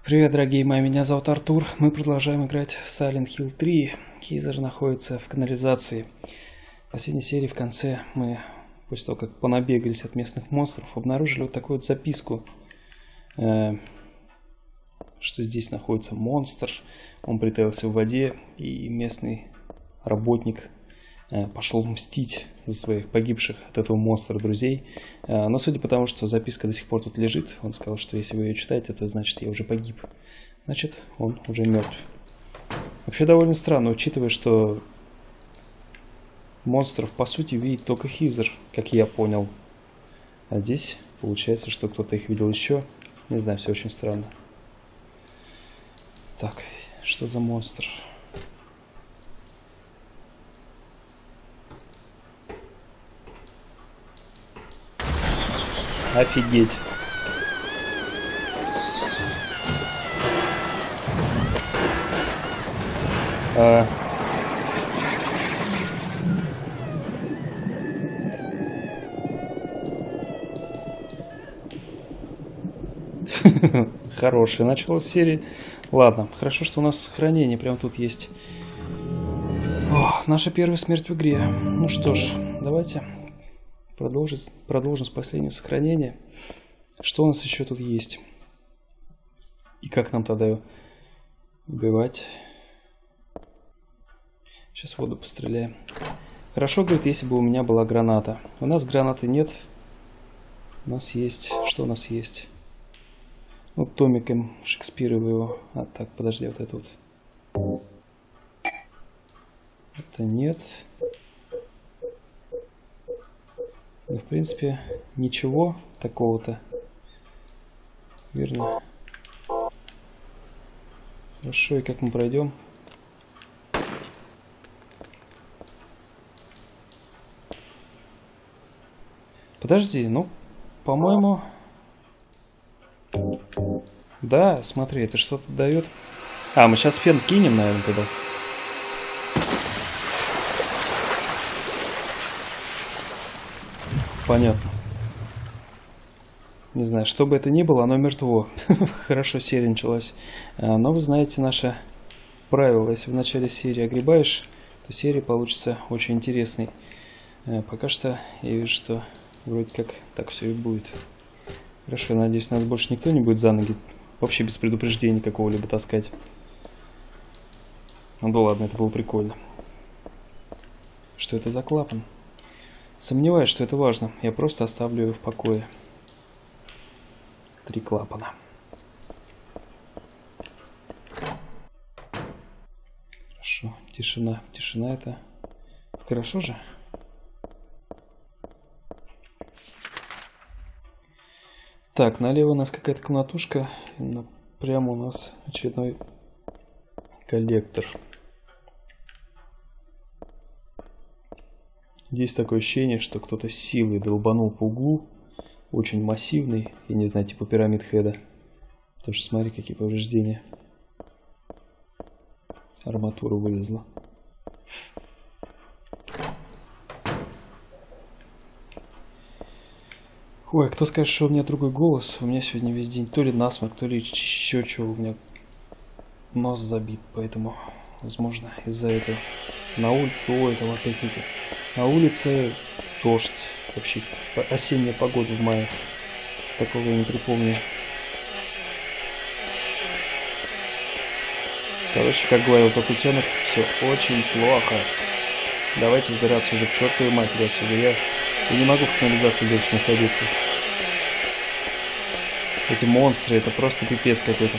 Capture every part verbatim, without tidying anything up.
Привет, дорогие мои, меня зовут Артур. Мы продолжаем играть в Silent Hill три. Хизер находится в канализации. В последней серии в конце мы, после того, как понабегались от местных монстров, обнаружили вот такую вот записку, э, что здесь находится монстр. Он притаился в воде, и местный работник э, пошел мстить за своих погибших от этого монстра друзей. Э, но судя по тому, что записка до сих пор тут лежит, он сказал, что если вы ее читаете, то значит я уже погиб. Значит, он уже мертв. Вообще довольно странно, учитывая, что монстров по сути видит только Хизер, как я понял. А здесь получается, что кто-то их видел еще. Не знаю, все очень странно. Так, что за монстр? Офигеть. А... Хорошее начало серии. Ладно, хорошо, что у нас сохранение прямо тут есть. О, наша первая смерть в игре. Ну что ж, давайте продолжим, продолжим с последнего сохранения. Что у нас еще тут есть? И как нам тогда убивать? Сейчас воду постреляем. Хорошо, говорит, если бы у меня была граната. У нас гранаты нет. У нас есть... Что у нас есть? Ну, томиком Шекспира его. А, так, подожди, вот это вот. Это нет. Ну, в принципе, ничего такого-то. Верно. Хорошо, и как мы пройдем? Подожди, ну, по-моему... Да, смотри, это что-то дает. А, мы сейчас фен кинем, наверное, тогда. Понятно. Не знаю, что бы это ни было, оно мертво. Хорошо, серия началась. Но вы знаете наше правило. Если в начале серии огребаешь, то серия получится очень интересной. Пока что я вижу, что вроде как так все и будет. Хорошо, надеюсь, нас больше никто не будет за ноги вообще без предупреждения какого-либо таскать. Ну да ладно, это было прикольно. Что это за клапан? Сомневаюсь, что это важно. Я просто оставлю его в покое. Три клапана. Хорошо, тишина. Тишина это... Хорошо же? Так, налево у нас какая-то комнатушка. Прямо у нас очередной коллектор. Здесь такое ощущение, что кто-то с силой долбанул по углу. Очень массивный. Я не знаю, типа пирамид Хеда. Потому что смотри, какие повреждения. Арматура вылезла. Ой, кто скажет, что у меня другой голос? У меня сегодня весь день то ли насморк, то ли еще чего. У меня нос забит, поэтому, возможно, из-за этого. На улице... Ой, там опять эти... На улице дождь. Вообще осенняя погода в мае. Такого я не припомню. Короче, как говорил тот утенок, все очень плохо. Давайте выбираться уже к чертовой матери отсюда. Я, я не могу в канализации больше находиться. Эти монстры, это просто пипец какой-то.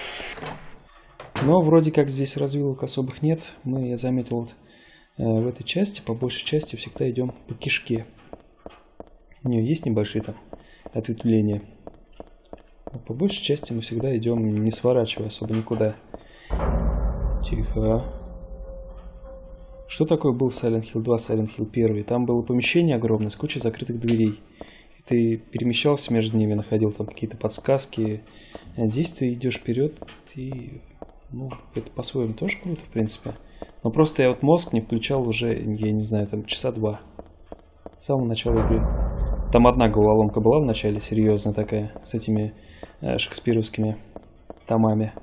Но вроде как здесь развилок особых нет. Мы, я заметил, вот э, в этой части, по большей части, всегда идем по кишке. У нее есть небольшие там ответвления. Но по большей части мы всегда идем, не сворачивая особо никуда. Тихо. Что такое был Silent Hill два, Silent Hill один? Там было помещение огромное с кучей закрытых дверей. И ты перемещался между ними, находил там какие-то подсказки. А здесь ты идешь вперед и... Ну, это по-своему тоже круто, в принципе. Но просто я вот мозг не включал уже, я не знаю, там часа два. С самого начала игры. Там одна головоломка была в начале, серьезная такая, с этими э, шекспировскими томами.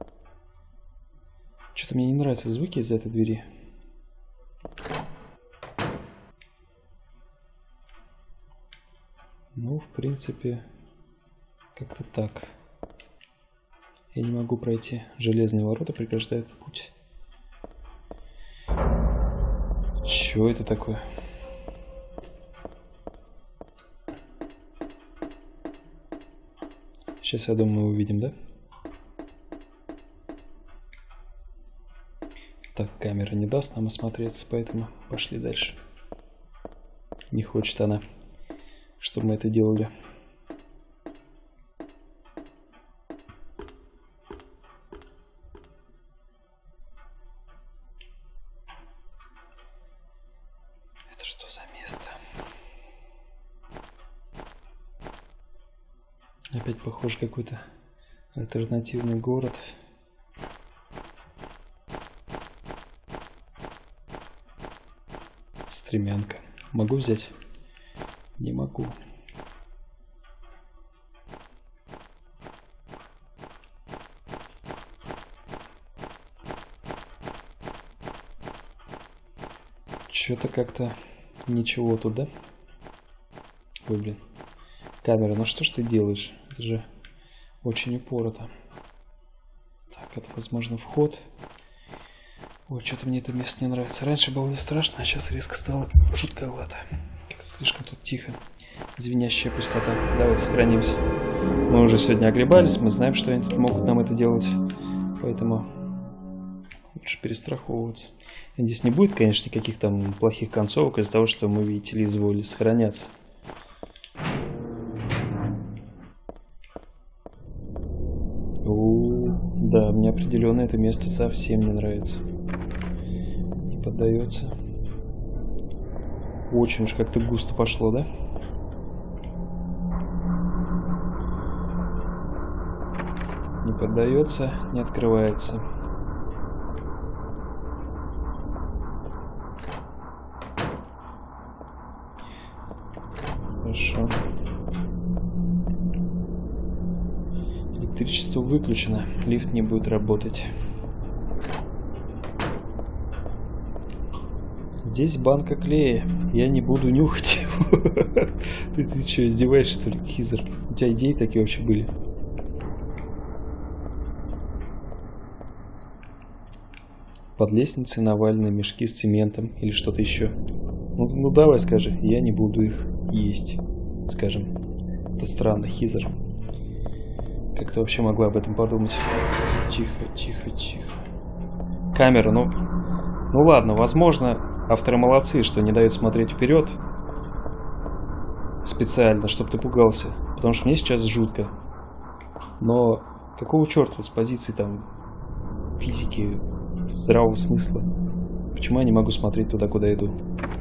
Что-то мне не нравятся звуки из этой двери. Ну, в принципе, как-то так. Я не могу пройти. Железные ворота преграждают путь. Чё это такое? Сейчас, я думаю, мы увидим, да? Так, камера не даст нам осмотреться, поэтому пошли дальше. Не хочет она, чтобы мы это делали. Это что за место? Опять похож какой-то альтернативный город. Стремянка. Могу взять? Не могу. Что-то как-то ничего тут, да? Ой, блин. Камера, ну что ж ты делаешь? Это же очень упорото. Так, это, возможно, вход. Ой, что-то мне это место не нравится. Раньше было не страшно, а сейчас резко стало жутковато. Как-то слишком тут тихо. Звенящая пустота. Давайте сохранимся. Мы уже сегодня огребались, мы знаем, что они тут могут нам это делать. Поэтому лучше перестраховываться. Здесь не будет, конечно, никаких там плохих концовок из-за того, что мы, видите ли, изволили сохраняться. У-у-у, да, мне определенно это место совсем не нравится. Не поддается. Очень уж как-то густо пошло, да? Не поддается, не открывается. Хорошо. Электричество выключено. Лифт не будет работать. Здесь банка клея. Я не буду нюхать его. Ты, ты что, издеваешься, что ли, Хизер? У тебя идеи такие вообще были? Под лестницей навалены мешки с цементом или что-то еще. Ну, ну давай скажи, я не буду их есть, скажем. Это странно, Хизер. Как ты вообще могла об этом подумать? Тихо, тихо, тихо. Камера, ну... Ну ладно, возможно, авторы молодцы, что не дают смотреть вперед. Специально, чтобы ты пугался. Потому что мне сейчас жутко. Но какого черта с позиции там физики, здравого смысла? Почему я не могу смотреть туда, куда иду?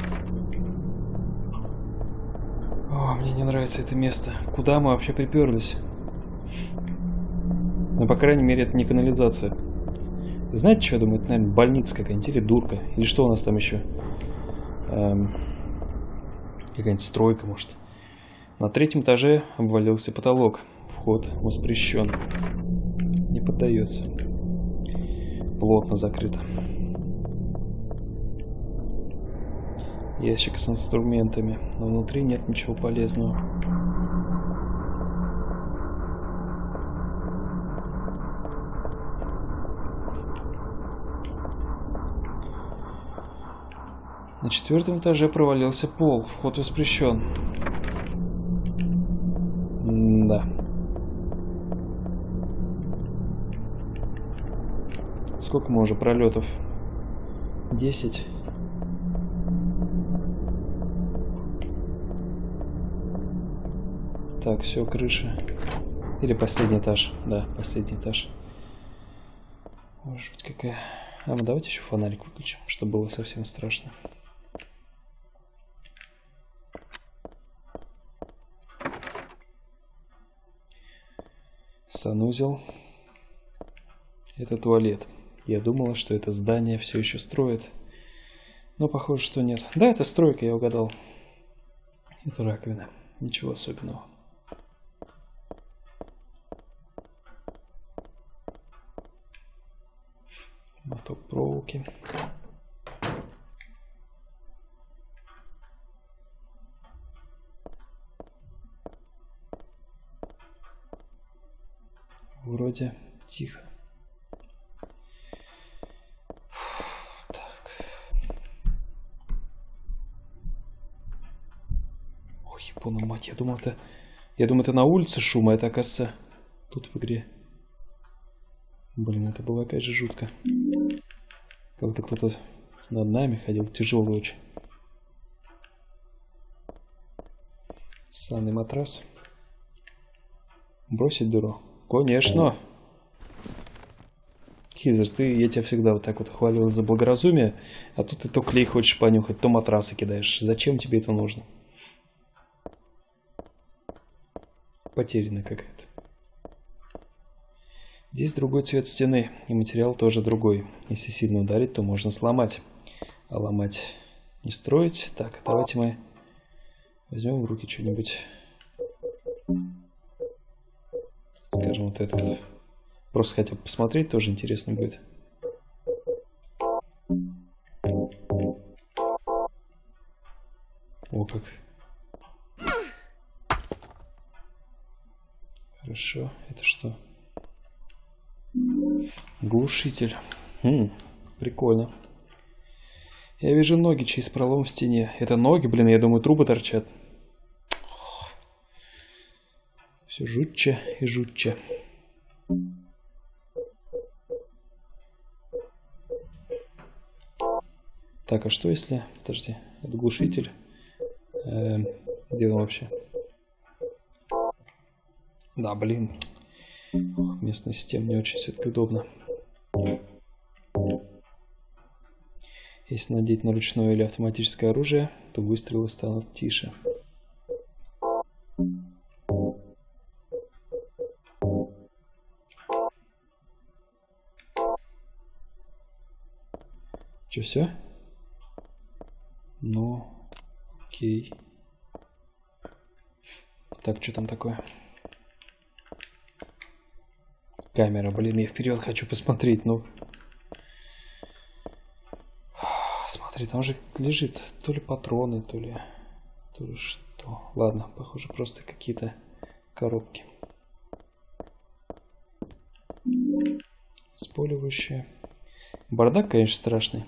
О, мне не нравится это место. Куда мы вообще приперлись? Ну, по крайней мере, это не канализация. Знаете, что я думаю? Это, наверное, больница какая-нибудь или дурка. Или что у нас там еще? Эм, какая-нибудь стройка, может. На третьем этаже обвалился потолок. Вход воспрещен. Не поддается. Плотно закрыто. Ящик с инструментами. Но внутри нет ничего полезного. На четвертом этаже провалился пол. Вход воспрещен. Да. Сколько мы уже пролетов? Десять. Так, все, крыша. Или последний этаж. Да, последний этаж. Ой, жуть какая. А, ну давайте еще фонарик выключим, чтобы было совсем страшно. Санузел. Это туалет. Я думала, что это здание все еще строит. Но похоже, что нет. Да, это стройка, я угадал. Это раковина. Ничего особенного. Моток проволоки. Вроде тихо. Так. Ой, япона мать, я думал это... Я думал это на улице шум, а это оказывается тут в игре. Блин, это было опять же жутко. Как будто кто-то над нами ходил, тяжелый очень. Ссаный матрас. Бросить дыру? Конечно. Хизер, ты, я тебя всегда вот так вот хвалил за благоразумие, а тут ты то клей хочешь понюхать, то матрасы кидаешь. Зачем тебе это нужно? Потеряна какая-то. Здесь другой цвет стены, и материал тоже другой. Если сильно ударить, то можно сломать. А ломать не строить. Так, давайте мы возьмем в руки что-нибудь. Скажем, вот это вот. Просто хотя бы посмотреть, тоже интересно будет. О, как. Хорошо, это что? Глушитель. Хм, прикольно. Я вижу ноги через пролом в стене. Это ноги, блин, я думаю, трубы торчат. Все жутче и жутче. Так, а что если... Подожди, это глушитель. Э, где он вообще? Да, блин. Ох, местная система не очень все-таки удобно. Если надеть на ручное или автоматическое оружие, то выстрелы станут тише. Че, все? Ну, окей. Так, что там такое? Камера, блин, я вперед хочу посмотреть, ну. Смотри, там же лежит то ли патроны, то ли, то ли что. Ладно, похоже, просто какие-то коробки. Споливающие. Бардак, конечно, страшный.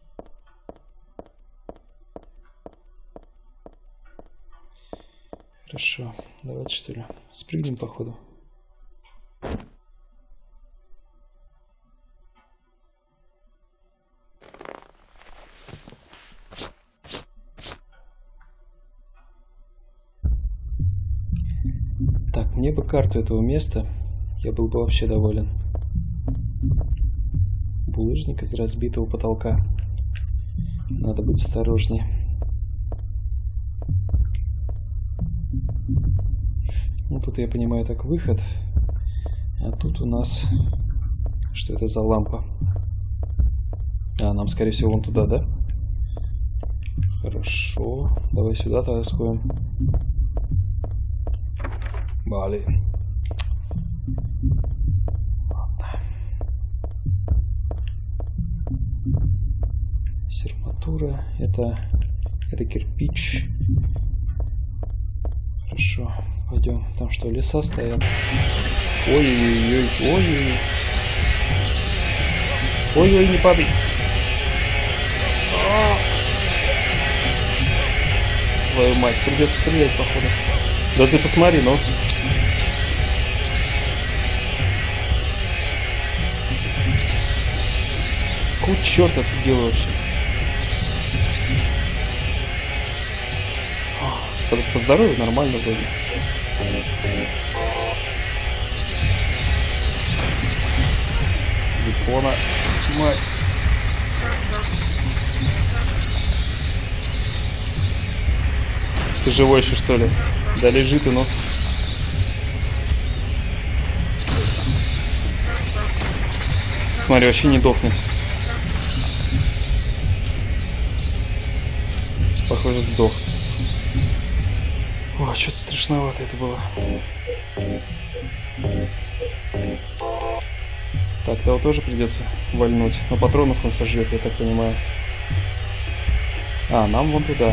Хорошо, давайте что ли спрыгнем по ходу. Так, мне бы карту этого места, я был бы вообще доволен. Булыжник из разбитого потолка. Надо быть осторожнее. Ну, тут, я понимаю, так выход. А тут у нас... Что это за лампа? А, нам, скорее всего, вон туда, да? Хорошо. Давай сюда тогда сходим. Блин. Ладно. Серматура. Это... Это кирпич. Хорошо. Пойдем. Там что, леса стоят? Ой-ой-ой. Ой-ой-ой. Ой-ой, не падай. Твою мать, придется стрелять, походу. Да ты посмотри, ну. Какого черта ты делаешь вообще? По, по здоровью нормально вроде. Япона, мать. Ты живой еще, что ли? Да лежи ты, ну. Смотри, вообще не дохнет. Похоже, сдох. О, что-то страшновато это было. Так, того тоже придется вальнуть. Но патронов он сожрет, я так понимаю. А, нам вон туда.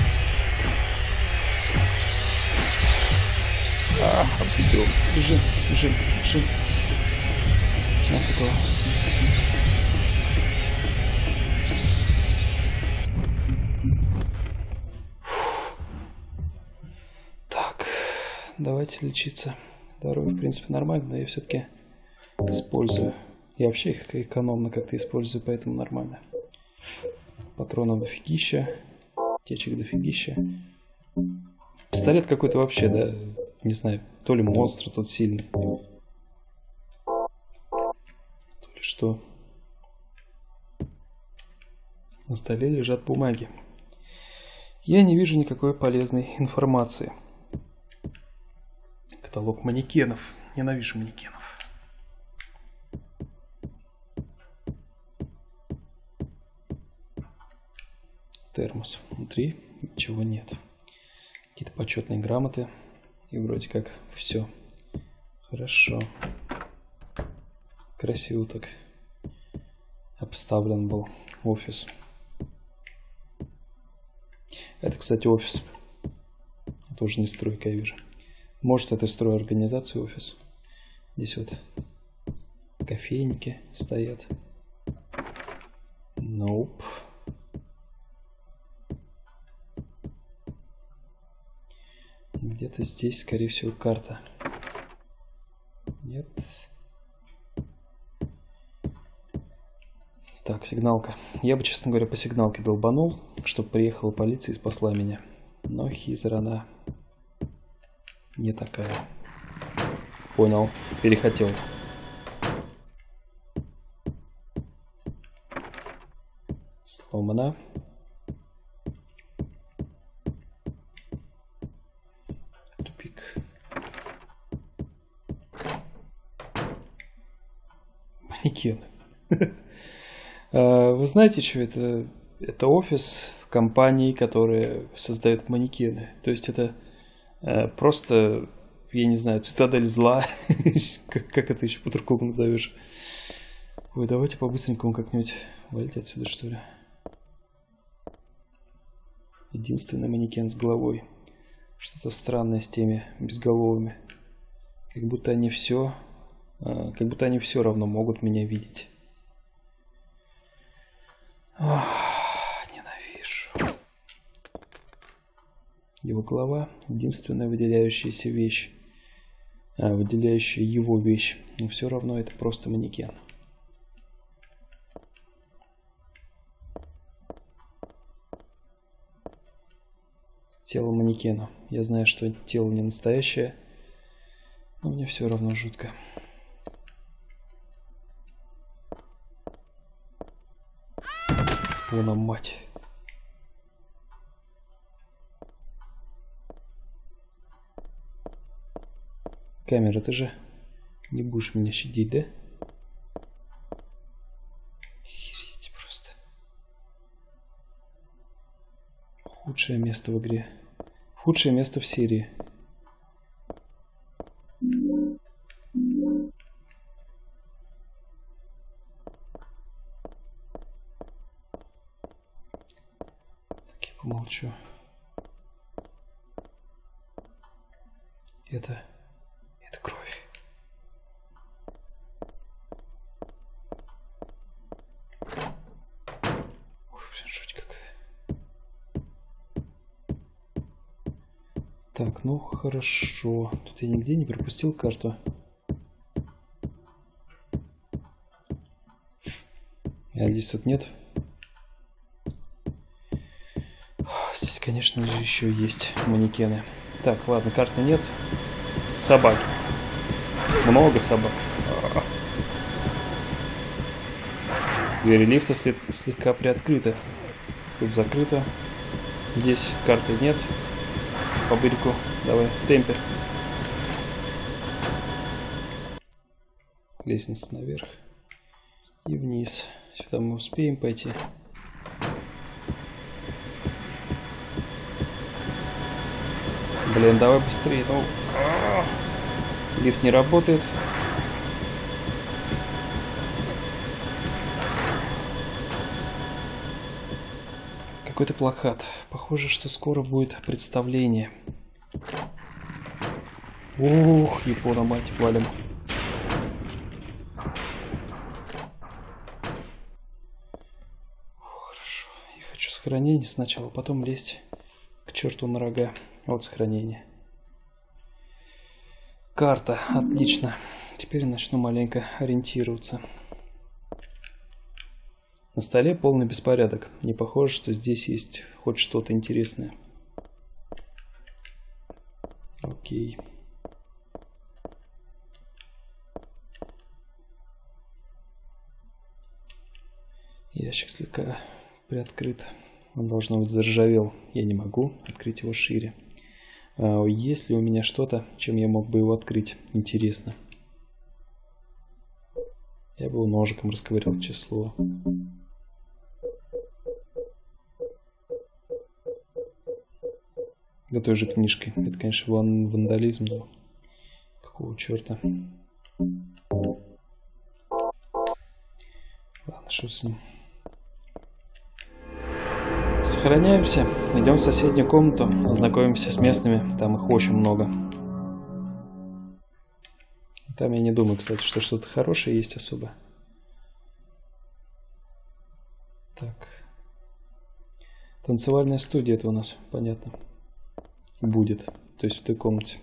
А, обидел. Бежим, бежим, бежим. Вот такого. Так, давайте лечиться. Здоровье, в принципе, нормально, но я все-таки использую. Я вообще их экономно как-то использую, поэтому нормально. Патронов дофигища. Аптечек дофигища. Пистолет какой-то вообще, да, не знаю, то ли монстр тут сильный, то ли что. На столе лежат бумаги. Я не вижу никакой полезной информации. Каталог манекенов. Ненавижу манекенов. Термос. Внутри ничего нет. Какие-то почетные грамоты. И вроде как все. Хорошо. Красиво так обставлен был офис. Это, кстати, офис. Тоже не стройка, я вижу. Может, это стройорганизация офис. Здесь вот кофейники стоят. Nope. Где-то здесь, скорее всего, карта. Нет. Так, сигналка. Я бы, честно говоря, по сигналке долбанул, чтобы приехала полиция и спасла меня. Но Хизер, она не такая. Понял. Перехотел. Сломана. Манекен. Вы знаете, что это? Это офис компании, которая создает манекены. То есть это просто, я не знаю, цитадель зла. как, как это еще по-другому назовешь? Ой, давайте по-быстренькому как-нибудь валить отсюда, что ли. Единственный манекен с головой. Что-то странное с теми безголовыми. Как будто они все... Как будто они все равно могут меня видеть. Ох, ненавижу. Его голова — единственная выделяющаяся вещь. А, выделяющая его вещь. Но все равно это просто манекен. Тело манекена. Я знаю, что тело не настоящее, но мне все равно жутко. Вон, мать. Камера, ты же не будешь меня щадить, да? Охереть просто. Худшее место в игре. Худшее место в серии. Молчу. Это... Это кровь. Ой, блин, жуть какая. Так, ну хорошо. Тут я нигде не пропустил карту. А здесь тут нет. Здесь, конечно же, еще есть манекены. Так, ладно, карты нет. Собаки. Много собак. Двери лифта след слегка приоткрыты. Тут закрыто. Здесь карты нет. По бырику. Давай, в темпе. Лестница наверх. И вниз. Сюда мы успеем пойти. Блин, давай быстрее. Ну, лифт не работает. какой-то плакат. Похоже, что скоро будет представление. Ух, Япона, мать, валим. Хорошо. Я хочу сохранение сначала, потом лезть к черту на рога. Вот сохранение. Карта. Отлично. Теперь начну маленько ориентироваться. На столе полный беспорядок. Не похоже, что здесь есть хоть что-то интересное. Окей. Ящик слегка приоткрыт. Он, должно быть, заржавел. Я не могу открыть его шире. А есть ли у меня что-то, чем я мог бы его открыть? Интересно. Я бы его ножиком расковырял, число. Да той же книжкой. Это, конечно, ван вандализм, но какого черта? Ладно, что с ним? Сохраняемся, идем в соседнюю комнату, знакомимся с местными, там их очень много. Там я не думаю, кстати, что что-то хорошее есть особо. Так. Танцевальная студия это у нас, понятно. Будет, то есть в той комнате.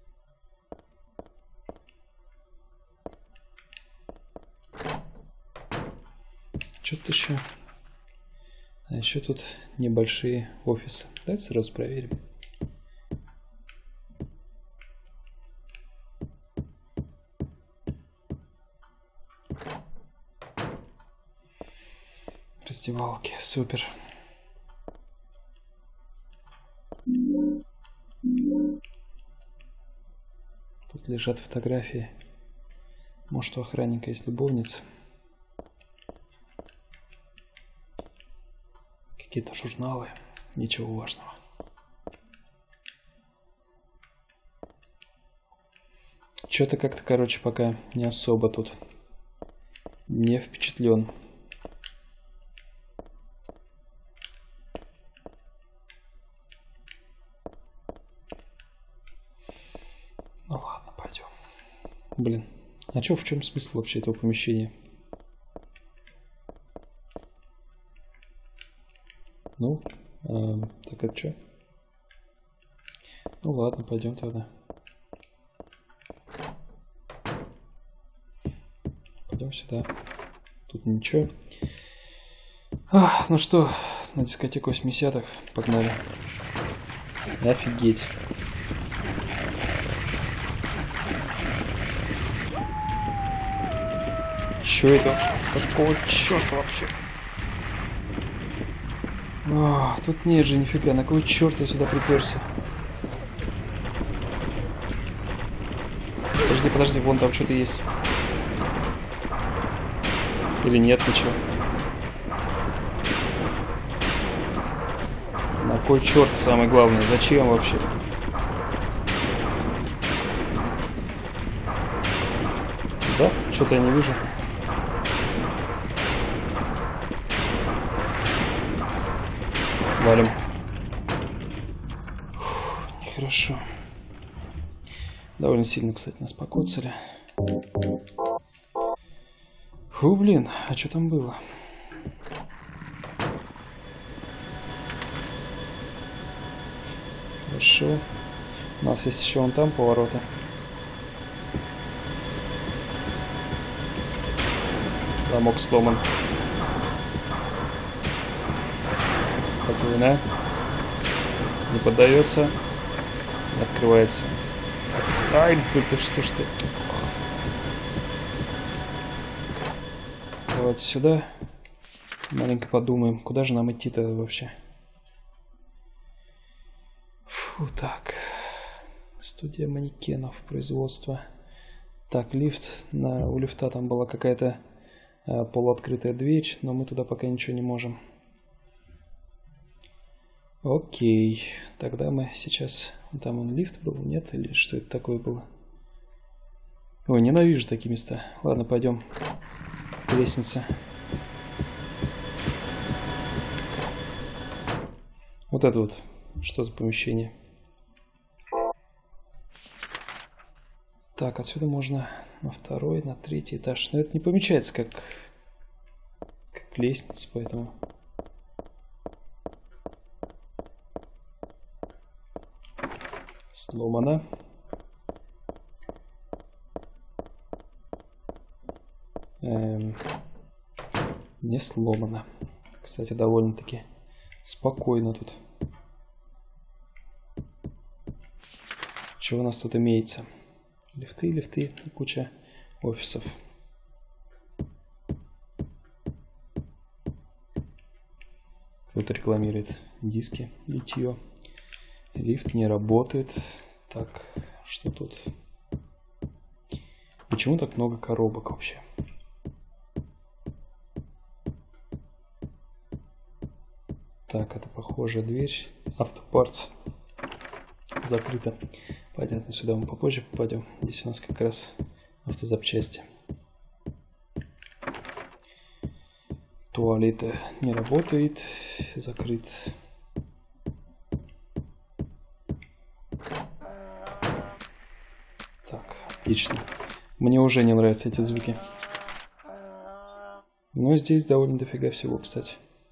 Что-то еще. А еще тут небольшие офисы. Давайте сразу проверим. Раздевалки, супер. Тут лежат фотографии. Может, у охранника есть любовница. Какие-то журналы. Ничего важного. Что-то как-то, короче, пока не особо тут не впечатлен. Ну ладно, пойдем. Блин, а чё, в чем смысл вообще этого помещения? Ну, э, так это что? Ну ладно, пойдем тогда. Пойдем сюда. Тут ничего. А, ну что, на дискотеку восьмидесятых погнали. Офигеть. Чё это? Какого черта вообще? О, тут нет же нифига, на кой черт я сюда приперся? Подожди, подожди, вон там что-то есть. Или нет ничего? На кой черт самое главное? Зачем вообще? Да? Что-то я не вижу. Валим. Фух, нехорошо. Довольно сильно, кстати, нас покоцали. Фу, блин, а что там было? Хорошо. У нас есть еще вон там повороты. Замок сломан. Спокойно. Не поддается. Не открывается. Ай, это что ж ты? Давайте сюда. Маленько подумаем, куда же нам идти-то вообще. Фу, так. Студия манекенов, производство. Так, лифт. На, у лифта там была какая-то а, полуоткрытая дверь, но мы туда пока ничего не можем. Окей, тогда мы сейчас... Там он лифт был, нет? Или что это такое было? Ой, ненавижу такие места. Ладно, пойдем. Лестница. Вот это вот, что за помещение? Так, отсюда можно на второй, на третий этаж. Но это не помечается как, как лестница, поэтому... Сломано. Эм, не сломано. Кстати, довольно-таки спокойно тут. Что у нас тут имеется? Лифты, лифты, куча офисов. Кто-то рекламирует диски, литье. Лифт не работает. Так, что тут? Почему так много коробок вообще? Так, это похожая дверь. Автопартс. Закрыто. Понятно, сюда мы попозже попадем. Здесь у нас как раз автозапчасти. Туалет не работает. Закрыт. Так, отлично. Мне уже не нравятся эти звуки. Но здесь довольно дофига всего, кстати.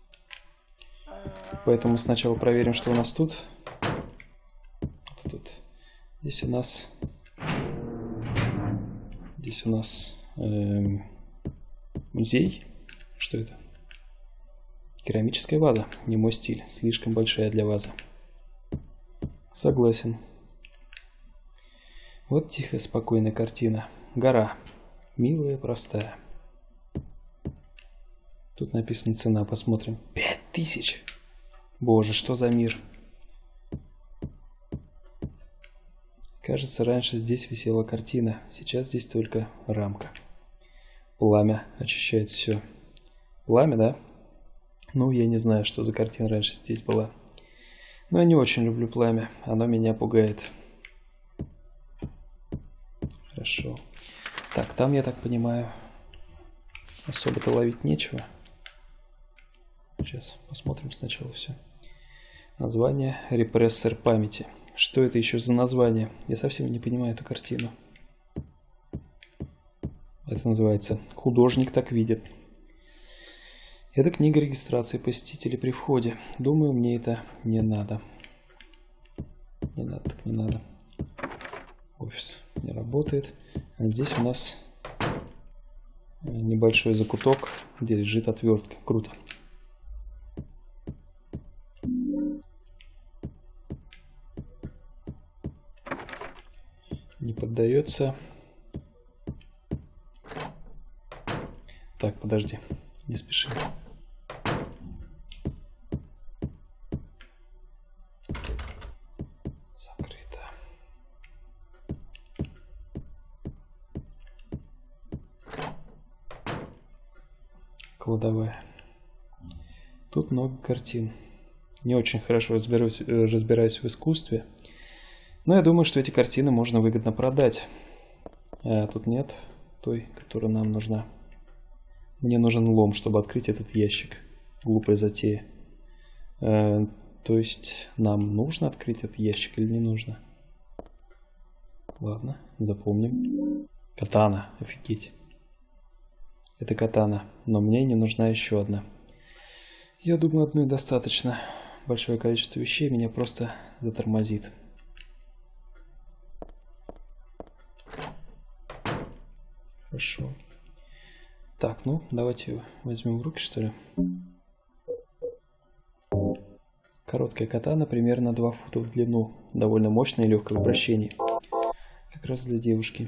Поэтому сначала проверим, что у нас тут. Вот тут. Здесь у нас... Здесь у нас э, музей. Что это? Керамическая ваза. Не мой стиль. Слишком большая для вазы. Согласен. Вот тихая, спокойная картина. Гора. Милая, простая. Тут написана цена. Посмотрим. Пять тысяч! Боже, что за мир? Кажется, раньше здесь висела картина. Сейчас здесь только рамка. Пламя очищает все. Пламя, да? Ну, я не знаю, что за картина раньше здесь была. Но я не очень люблю пламя. Оно меня пугает. Хорошо. Так, там, я так понимаю, особо-то ловить нечего. Сейчас посмотрим сначала все. Название «Репрессор памяти». Что это еще за название? Я совсем не понимаю эту картину. Это называется «Художник так видит». Это книга регистрации посетителей при входе. Думаю, мне это не надо. Не надо, так не надо. Офис не работает. А здесь у нас небольшой закуток, где лежит отвертка. Круто. Не поддается. Так, подожди, не спеши. Закрыто. Кладовая. Тут много картин. Не очень хорошо разбираюсь, разбираюсь в искусстве. Но я думаю, что эти картины можно выгодно продать. А тут нет той, которая нам нужна. Мне нужен лом, чтобы открыть этот ящик. Глупая затея. А, то есть нам нужно открыть этот ящик или не нужно? Ладно, запомним. Катана, офигеть. Это катана, но мне не нужна еще одна. Я думаю, одной достаточно. Большое количество вещей меня просто затормозит. Хорошо. Так, ну, давайте возьмем в руки, что ли. Короткая катана, примерно два фута в длину. Довольно мощная и легкая в обращении. Как раз для девушки.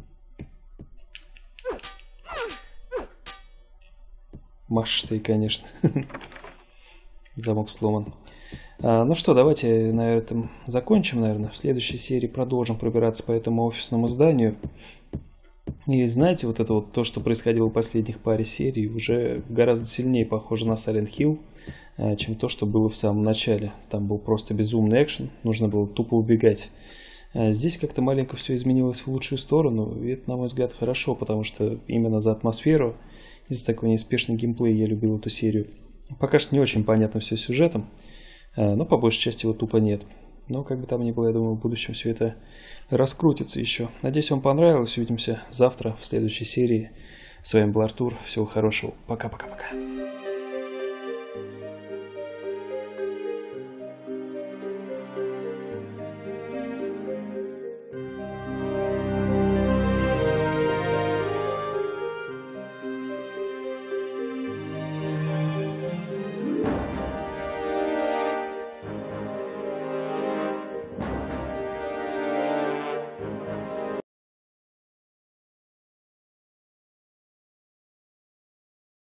Машешь ты, конечно. Замок сломан. А, ну что, давайте на этом закончим, наверное. В следующей серии продолжим пробираться по этому офисному зданию. И знаете, вот это вот то, что происходило в последних паре серий, уже гораздо сильнее похоже на Silent Hill, чем то, что было в самом начале. Там был просто безумный экшен, нужно было тупо убегать. А здесь как-то маленько все изменилось в лучшую сторону, и это, на мой взгляд, хорошо, потому что именно за атмосферу и за такой неспешный геймплей я любил эту серию. Пока что не очень понятно все сюжетом, Но по большей части его тупо нет. Но как бы там ни было, я думаю, в будущем все это раскрутится еще. Надеюсь, вам понравилось. Увидимся завтра в следующей серии. С вами был Артур. Всего хорошего. Пока-пока-пока.